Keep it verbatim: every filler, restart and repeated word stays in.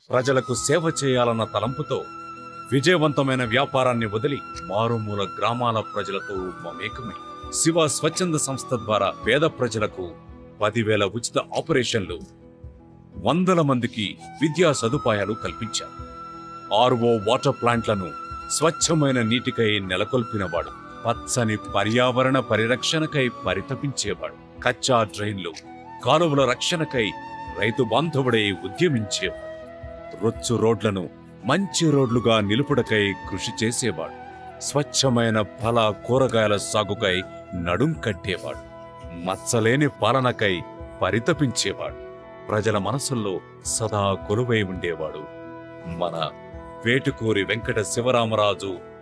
ప్రజలకు సేవ చేయాలన్న తలంపుతో విజయవంతమైన వ్యాపారాన్ని వదిలి మారుమూల గ్రామాల ప్రజలతో మమేకమై శివ స్వచ్ఛంద సంస్థ ద్వారా పేద ప్రజలకు పదివేల ఉచిత ఆపరేషన్లు, వందల మందికి విద్యా సదుపాయాలు కల్పించారు. ఆర్ఓ వాటర్ ప్లాంట్లను స్వచ్ఛమైన నీటికై నెలకొల్పినవాడు. పచ్చని పర్యావరణ పరిరక్షణకై పరితపించేవాడు. కచ్చా డ్రైన్లు, కాలువల రక్షణకై రైతు బాంధవుడై ఉద్యమించేవాడు. రొచ్చు రోడ్లను మంచి రోడ్లుగా నిలుపుడకై కృషి చేసేవాడు. స్వచ్ఛమైన ఫల కూరగాయల సాగుకై నడుం కట్టేవాడు. మచ్చలేని పాలనకై పరితపించేవాడు. ప్రజల మనసుల్లో సదా కొలువై ఉండేవాడు మన వేటుకూరి వెంకట శివరామరాజు